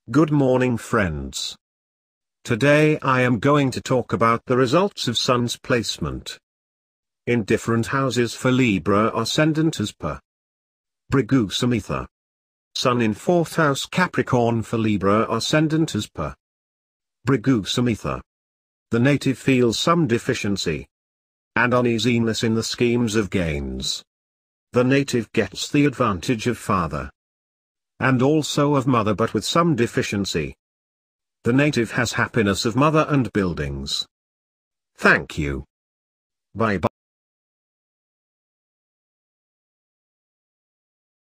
Good morning friends. Today I am going to talk about the results of Sun's placement in different houses for Libra Ascendant as per Bhrigu Samhita. Sun in 4th house Capricorn for Libra Ascendant as per Bhrigu Samhita. The native feels some deficiency and uneasiness in the schemes of gains. The native gets the advantage of father and also of mother, but with some deficiency. The native has happiness of mother and buildings. Thank you. Bye bye.